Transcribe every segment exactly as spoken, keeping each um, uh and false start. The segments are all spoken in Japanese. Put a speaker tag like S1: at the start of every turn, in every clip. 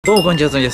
S1: どうもこんにちは、つみです。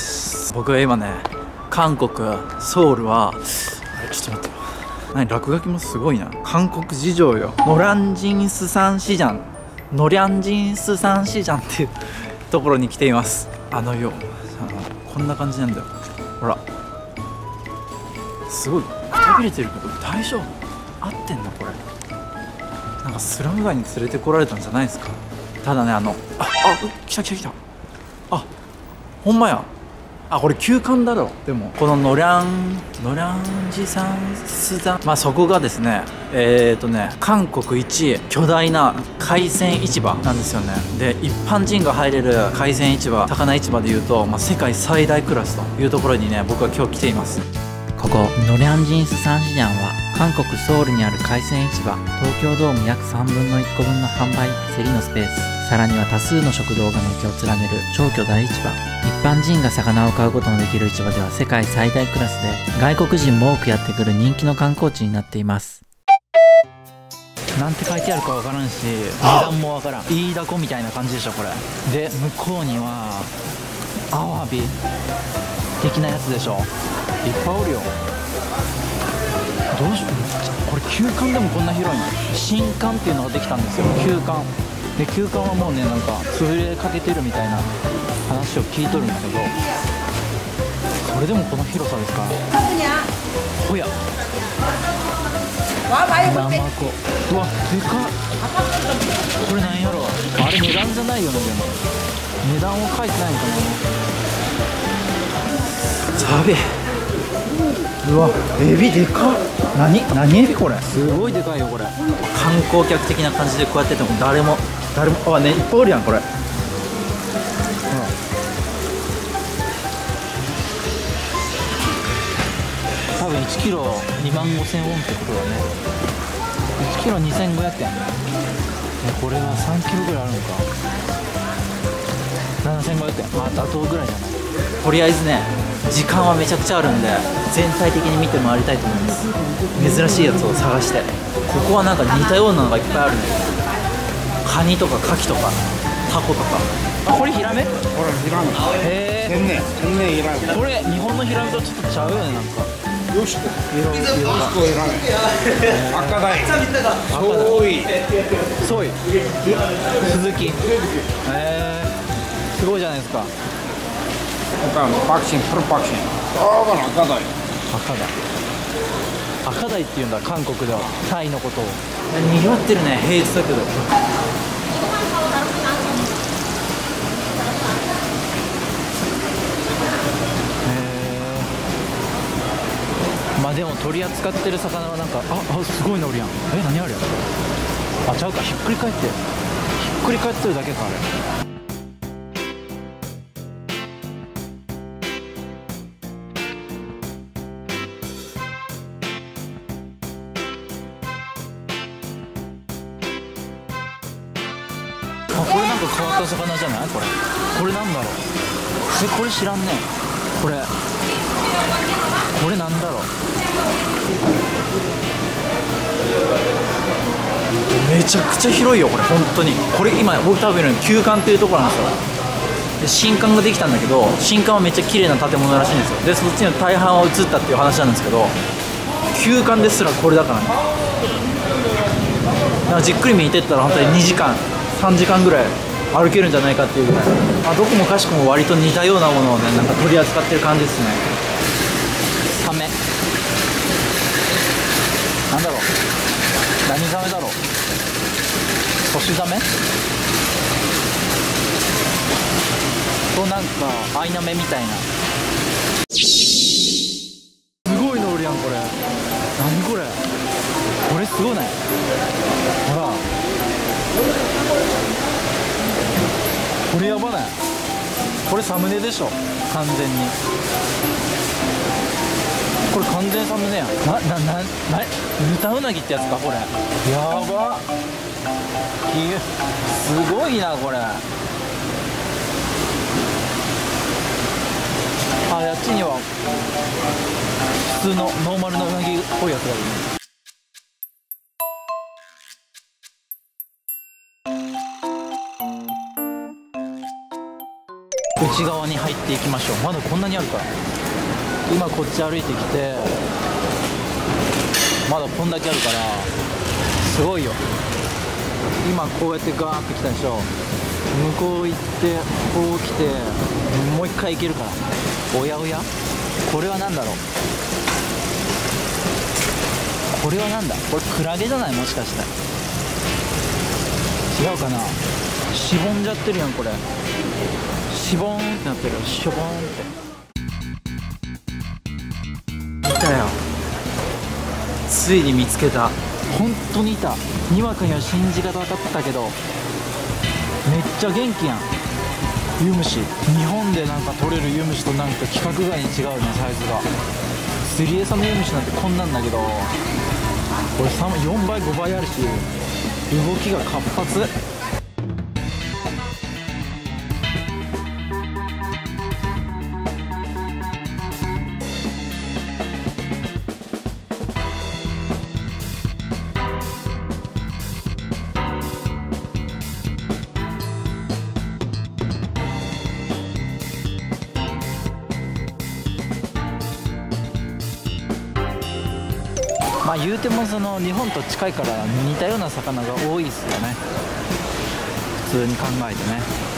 S1: 僕は今ね、韓国ソウルはあれちょっと待ってよ、何落書きもすごいな。韓国事情よ。ノランジンスサンシジャンノリャンジンスサンシジャンっていうところに来ています。あのよ、あのこんな感じなんだよ。ほら、すごいくたびれてるけど大丈夫？合ってんのこれ？なんかスラム街に連れてこられたんじゃないですか？ただね、あのああ来た来た来た、あほんまや。あ、これ休館だろ。でもこのノリャンノリャンジサンスザン、まあそこがですね、えーとね韓国一巨大な海鮮市場なんですよね。で、一般人が入れる海鮮市場、魚市場でいうと、まあ、世界最大クラスというところにね、僕は今日来ています。ここノリャンジンスサンシジャンは韓国ソウルにある海鮮市場。東京ドーム約さんぶんのいっこぶんの販売競りのスペース、さらには多数の食堂が軒を連ねる超巨大市場。一般人が魚を買うことのできる市場では世界最大クラスで、外国人も多くやってくる人気の観光地になっています。なんて書いてあるかわからんし、値段もわからん。イイダコみたいな感じでしょこれで。向こうにはアワビ的なやつでしょ、いっぱいおるよ。どうしよう、これ休館でもこんな広いの？新館っていうのができたんですよ、休館で。休館はもうね、なんか潰れかけてるみたいな話を聞いとるんだけど、それでもこの広さですから。ほやナマコ、うわでかっ。これなんやろ、あれ値段じゃないよね。でも値段を書いてないのかな。ザビ、うわエビでかっ。何何エビこれ、すごいでかいよこれ。観光客的な感じでこうやってても誰も誰もあね、いっぱいおるやんこれ。多分いちキロにまんごせんウォンってことだね。いちキロにせんごひゃくえん。え、これはさんキロぐらいあるのか。ななせんごひゃくえん、まあ妥当ぐらいじゃない。とりあえずね、時間はめちゃくちゃあるんで、全体的に見て回りたいと思います。珍しいやつを探して。ここはなんか似たようなのがいっぱいあるね。カニとかカキとかタコとか。あ、これヒラメ？
S2: これヒラメ。
S1: へえ。
S2: 天然天然ヒラメ。
S1: これ日本のヒラメとちょっとちゃうよね、なんか。
S2: よしこ。
S1: 色
S2: よしこヒラメ。赤鯛。ソイ。
S1: ソイ。鈴木。へえ。すごいじゃないですか。
S2: パクチン、プルパクチン。ああ、赤鯛。
S1: 赤鯛。赤鯛っていうんだ、韓国ではタイのことを。にぎわってるね、平日だけど。まあでも取り扱ってる魚はなんか、ああすごいのおるやん。え、何あれ。あ、ちゃうか、ひっくり返ってひっくり返ってるだけかあれ。あ、これなんか変わった魚じゃない？これこれなんだろう。え、これ知らんね。これこれなんだろう。めちゃくちゃ広いよこれ、本当に。これ今僕多分いるの休館っていうところなんですよ。で、新館ができたんだけど、新館はめっちゃ綺麗な建物らしいんですよ。で、そっちの大半は移ったっていう話なんですけど、休館ですらこれだからね。だからじっくり見てったら本当ににじかんさんじかんぐらい歩けるんじゃないかっていうぐらい、まあ、どこもかしこも割と似たようなものをね、なんか取り扱ってる感じですね。サメなんだろう、何ザメだろう。ホシザメと、なんかアイナメみたいな。すごいのおるやんこれ。何これ、これすごない？ほらこれやばない？これサムネでしょ完全に。これ完全サムネやん。な、な、な、な、ヌタウナギってやつかこれ。やばっ。すごいなこれ。あ、あっちには普通のノーマルのウナギっぽいやつがいるね。 内側に入っていきましょう。まだこんなにあるから。今こっち歩いてきてまだこんだけあるからすごいよ。今こうやってガーって来たでしょ。向こう行ってこう来てもう一回行けるから。おやおや、これは何だろう。これはなんだ。これクラゲじゃない、もしかして。違うかな。しぼんじゃってるやんこれ。しぼーんってなってる。しょぼーんって。いたよ、ついに見つけた。本当にいた。にわかには信じがたかったけどめっちゃ元気やん。ユムシ、日本でなんか取れるユムシとなんか規格外に違うね、サイズが。釣り餌のユムシなんてこんなんだけど、これよんばいごばいあるし動きが活発。まあ言うてもその日本と近いから似たような魚が多いですよね、普通に考えてね。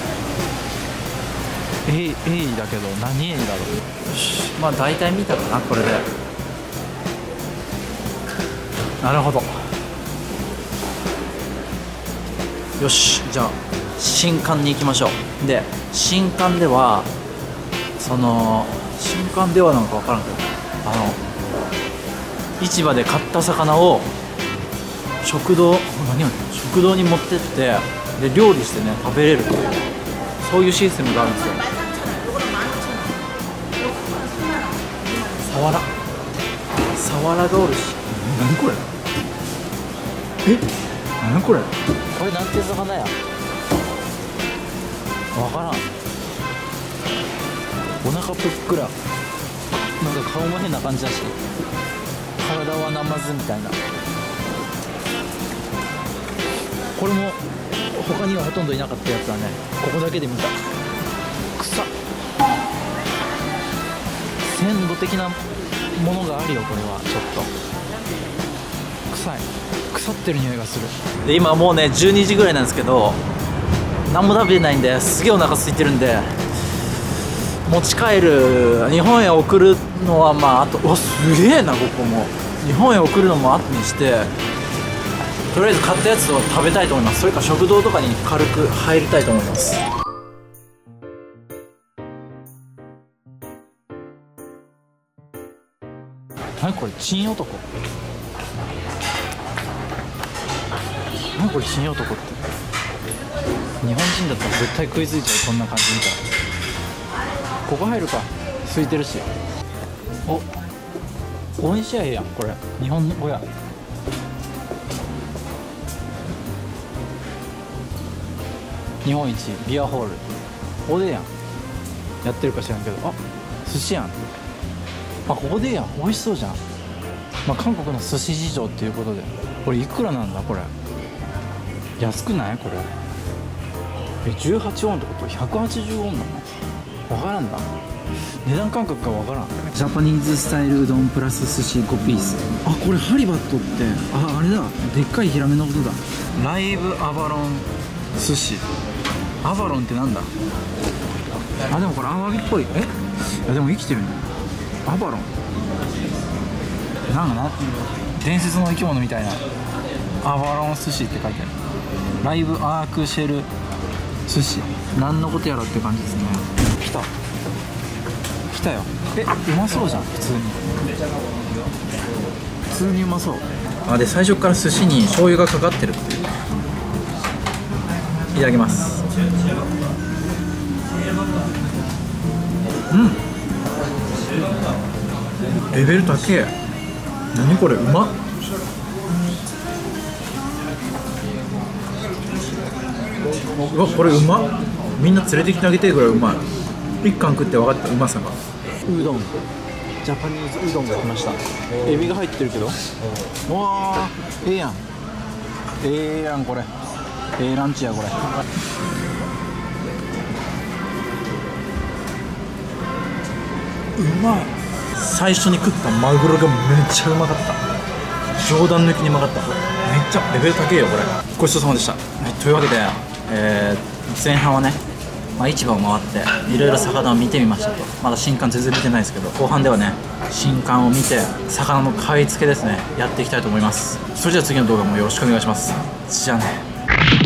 S1: エイ、エイだけど何エイだろう。よし、まあ大体見たかなこれで。なるほど。よし、じゃあ新館に行きましょう。で新館ではその新館ではなんか分からんけど、あの市場で買った魚を食堂、何やねん、食堂に持ってってで料理してね食べれるっていう、そういうシステムがあるんですよ。サワラ、サワラがおるし。何これ、え、何これ、これなんて魚や、わからん。お腹ぷっくら、なんか顔も変な感じだし、体はナマズみたいな。これも他にはほとんどいなかったやつはね、ここだけで見た。草、鮮度的なものがあるよ。これはちょっと臭い、腐ってる匂いがする。で今もうねじゅうにじぐらいなんですけど、何も食べてないんですげえお腹空いてるんで、持ち帰る、日本へ送るのはまああと、うわすげえな、ここも日本へ送るのも後にして、とりあえず買ったやつを食べたいと思います。それか食堂とかに軽く入りたいと思います。何これ、チン男、何これチン男って。日本人だったら絶対食いついちゃう、こんな感じ見たら。ここ入るか、空いてるし。お、おいしいやんこれ、日本語や。日本一ビアホール、ここでやん、やってるか知らんけど、あ、寿司やん。あ、ここでやん、美味しそうじゃん。まあ韓国の寿司事情っていうことで、これいくらなんだこれ、安くないこれ。え、じゅうはちウォンってこと、ひゃくはちじゅうウォンなの、分からんだ、値段感覚が分からん。ジャパニーズスタイルうどんプラス寿司ごピース。あ、これハリバットって、あ、あれだ、でっかいヒラメのことだ。ライブアバロン寿司、アバロンってなんだ。あ、でもこれアワビっぽい。え、いやでも生きてるね、アバロンなんかな、伝説の生き物みたいな。アバロン寿司って書いてある。ライブアークシェル寿司、何のことやろって感じですね。来た来たよ。え、うまそうじゃん、普通に普通にうまそう。あ、で最初から寿司に醤油がかかってるっていう。いただきます。うん、レベル高え。何これ、うまっ。うわ、これうまっ。みんな連れてきてあげてるぐらいうまい。一貫食って分かった、うまさが。うどん、ジャパニーズうどんが来ました。エビが入ってるけど、わあ、ええやん、ええやん、これええランチやこれ。 うまい。最初に食ったマグロがめっちゃうまかった。冗談抜きにうまかった。めっちゃレベル高いよこれ。ごちそうさまでした。はい、というわけで、えー、前半はね、まあ、市場を回っていろいろ魚を見てみましたと。まだ新刊全然見てないですけど、後半ではね新刊を見て魚の買い付けですねやっていきたいと思います。それじゃあ次の動画もよろしくお願いします。じゃあね。